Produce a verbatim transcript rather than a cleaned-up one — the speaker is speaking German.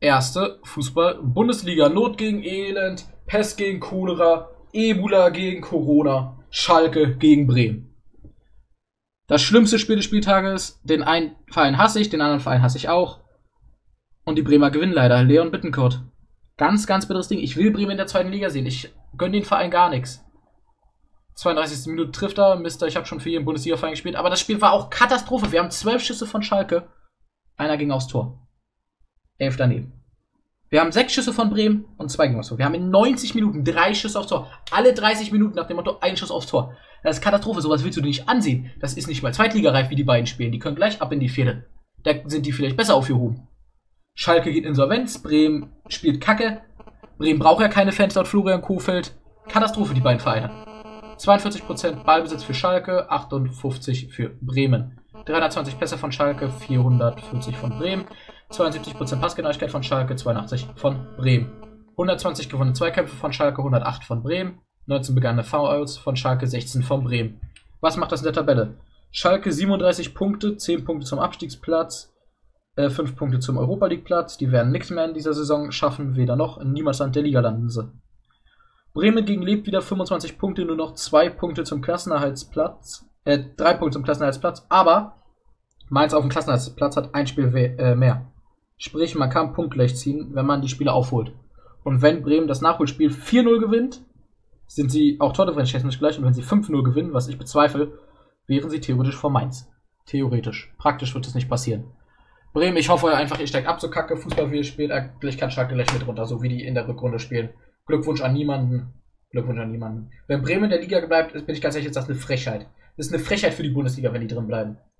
erste Fußball-Bundesliga. Not gegen Elend, Pest gegen Cholera, Ebola gegen Corona, Schalke gegen Bremen. Das schlimmste Spiel des Spieltages. Den einen Verein hasse ich, den anderen Verein hasse ich auch. Und die Bremer gewinnen leider. Leon Bittencourt. Ganz, ganz bitteres Ding. Ich will Bremen in der zweiten Liga sehen. Ich gönne den Verein gar nichts. zweiunddreißigste Minute trifft er. Mister, ich habe schon für jeden Bundesliga-Verein gespielt. Aber das Spiel war auch Katastrophe. Wir haben zwölf Schüsse von Schalke. Einer ging aufs Tor. Elf daneben. Wir haben sechs Schüsse von Bremen und zwei gingen aufs Tor. Wir haben in neunzig Minuten drei Schüsse aufs Tor. Alle dreißig Minuten nach dem Motto ein Schuss aufs Tor. Das ist Katastrophe. Sowas willst du dir nicht ansehen. Das ist nicht mal zweitligareif, wie die beiden spielen. Die können gleich ab in die vierte. Da sind die vielleicht besser aufgehoben. Schalke geht Insolvenz. Bremen spielt Kacke. Bremen braucht ja keine Fans laut Florian Kohfeldt. Katastrophe, die beiden Vereine. zweiundvierzig Prozent Ballbesitz für Schalke, achtundfünfzig für Bremen. dreihundertzwanzig Pässe von Schalke, vierhundertvierzig von Bremen. zweiundsiebzig Prozent Passgenauigkeit von Schalke, zweiundachtzig von Bremen. hundertzwanzig gewonnene Zweikämpfe von Schalke, hundertacht von Bremen. neunzehn begangene Fouls von Schalke, sechzehn von Bremen. Was macht das in der Tabelle? Schalke siebenunddreißig Punkte, zehn Punkte zum Abstiegsplatz, äh, fünf Punkte zum Europa League Platz. Die werden nichts mehr in dieser Saison schaffen, weder noch. In Niemandsland der Liga landen sie. Bremen gegen lebt wieder fünfundzwanzig Punkte, nur noch zwei Punkte zum Klassenerhaltsplatz. Äh, drei Punkte zum Klassenerhaltsplatz, aber Mainz auf dem Klassenerhaltsplatz hat ein Spiel äh, mehr. Sprich, man kann punktgleich ziehen, wenn man die Spiele aufholt. Und wenn Bremen das Nachholspiel vier null gewinnt, sind sie auch Tordifferenz technisch gleich. Und wenn sie fünf null gewinnen, was ich bezweifle, wären sie theoretisch vor Mainz. Theoretisch. Praktisch wird es nicht passieren. Bremen, ich hoffe einfach, ihr steigt ab, so kacke Fußball, wie ihr spielt. Eigentlich kann Schalke gleich mit runter, so wie die in der Rückrunde spielen. Glückwunsch an niemanden. Glückwunsch an niemanden. Wenn Bremen in der Liga bleibt, bin ich ganz ehrlich, ist das eine Frechheit. Das ist eine Frechheit für die Bundesliga, wenn die drin bleiben.